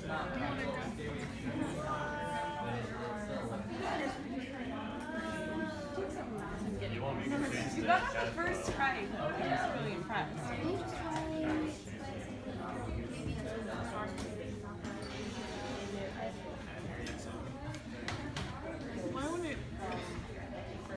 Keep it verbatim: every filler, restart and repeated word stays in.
You got it the first try. That was really